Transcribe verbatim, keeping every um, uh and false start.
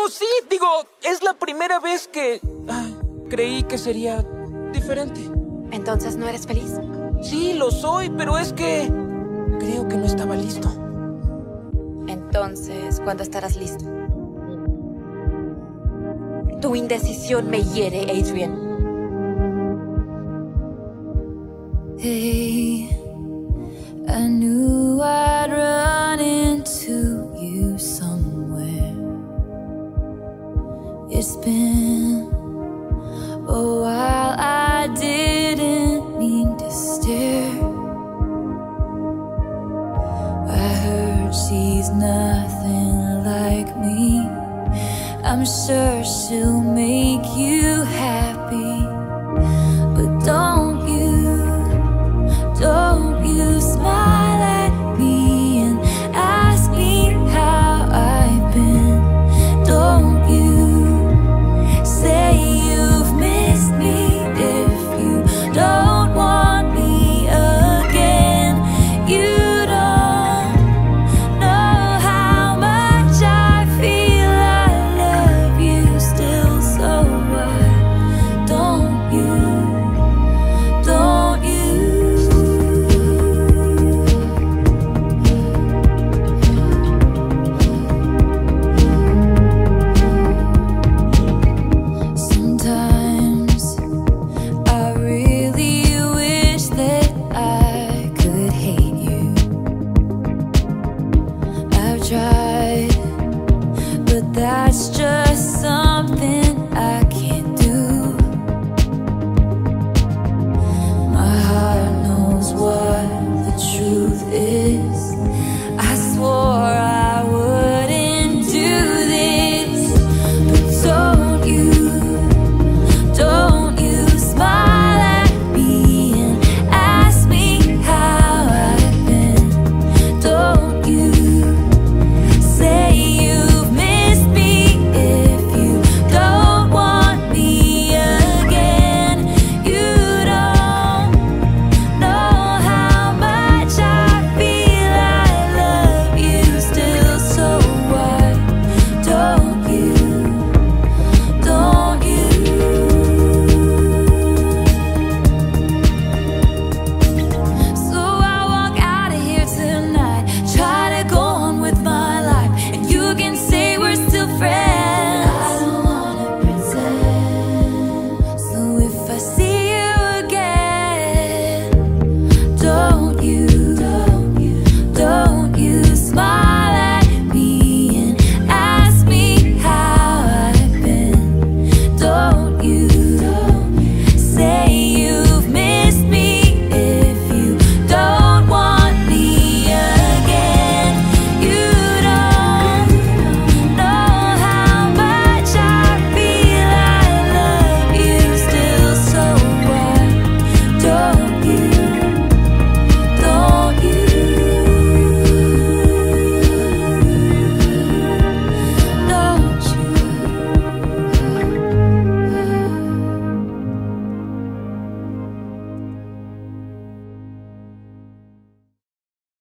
sí, digo, es la primera vez que... ah, creí que sería diferente. ¿Entonces no eres feliz? Sí, lo soy, pero es que... creo que no estaba listo. Entonces, ¿cuándo estarás listo? Tu indecisión me hiere, Adrian. Hey, I knew I'd run into you somewhere. It's been a while, I didn't mean to stare. I heard she's nothing like me. I'm sure she'll make you happy.